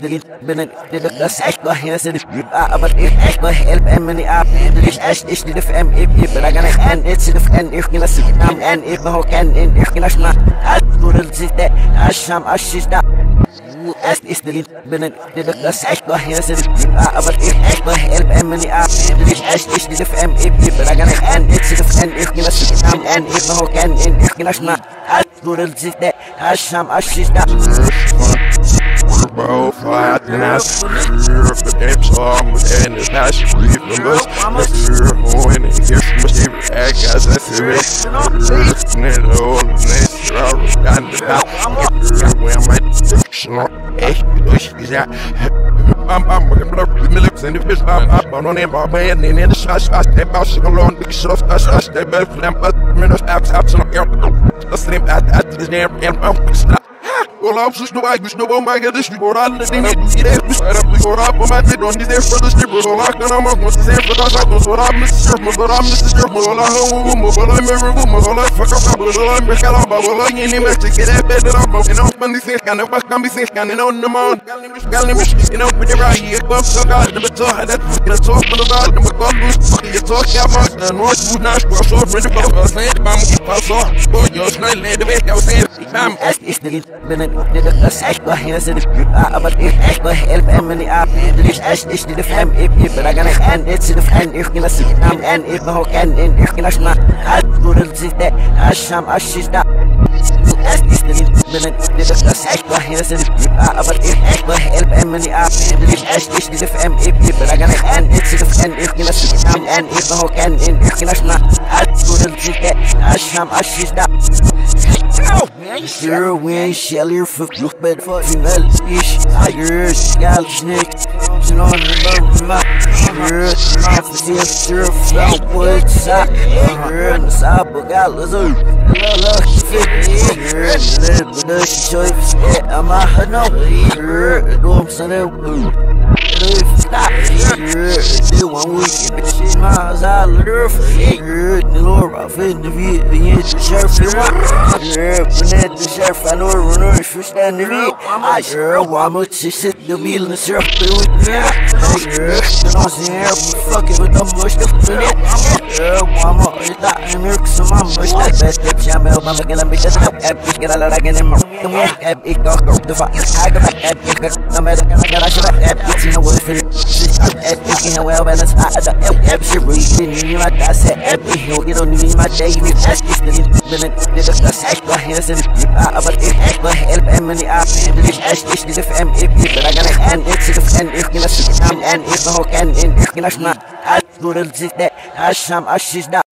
استليت بنن بس احكوا هنا سيد ابد احكوا help امني اب ايش دي في ام اي براجن ان اتس دي في ان احكي ناس نام ان اي هو كان ان احكي ناس ما دور الزيت الشام اشيدا استليت بنن بس احكوا هنا سيد ابد احكوا help امني اب ايش دي في ام اي براجن ان اتس دي في ان احكي ناس نام ان اي هو كان ان احكي ناس ما دور الزيت الشام اشيدا Bro, fly out the night. The game song within this house. Leave the bus. That's your point. And here's some favorite act. Guys, that's the rest. And then the old next year, I was down the house. Where am I? Snort. Echt, is that? I'm looking for the lips and the fish. I'm on him, my man. And in the shots, I step out, shit alone. Big shit off, I step back for them. But minutes, abs, and I'm let's name at this damn stop. Well, I'm just no I wish no one might get this report on the thing. See that? Right up before I put my head on this there for the stripper. So lock on I'm what's the same for the shot. So I'm Mr. Sherman, but I'm Mr. Sherman. Well, I know woman, but I'm every woman. Well, I fuck up, but I'm a cat on, but I ain't even to get that bed that I'm and I'm funny things, kind of fuck, I'm be kind of on the mound. Got me, you know, with the right here, but so God, the talk, that fucking talk for the bad, the God, you talk about the North Wood Nash, or so, friend of God, saying, I'm so, boy, you're not letting the way I was saying, I'm استليت بنن بس احكوا هنا سيد ابد احكوا help امني اب ايش دي في ام اي براجن ان اتس دي في ان احكي ناس نام ان اي هو كان ان احكي ناس ما دور الزيت الشام اشيدا استليت بنن بس احكوا هنا سيد ابد احكوا help امني اب ايش دي في ام اي براجن ان اتس دي في ان احكي ناس نام ان اي هو كان ان احكي ناس ما دور الزيت الشام اشيدا Sure, we ain't shelly for look bad for female fish. I heard scalp snake. You know, my heard half the same surf down wood sock. I heard the side book out lizard. Look, fit. Heard the choice. I'm a no. Heard the dome son of stop. Heard the 1 week. Bitch, my eyes out of the earth. Heard the Lord off in the view. The sheriff. Heard the sheriff. I know runner for standing me. I sure want to sit the wheel and surf with me. I heard the nose in here. Fucking with the mush to fill it. I'm a that and work some mush. That best tip, Jamel. I'm gonna make this up. Epic, get a lot of getting more. Epic, go the fuck. I got epic. No matter, I got a shot. Epic, you know what it is. Epic, you know, well, that's not the epic. She breathing in my dust. Epic, you'll get on me, my day. You just that's extra hands and but احكوا help امني اب ايش دي في ام اي براجن ان اتس دي في ان احكي ناس نام ان اي هو كان ان احكي ناس ما دور الزيت الشام اشيدا